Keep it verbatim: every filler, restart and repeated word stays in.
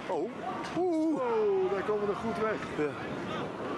Oh, oeh, daar komen we goed weg. Ja.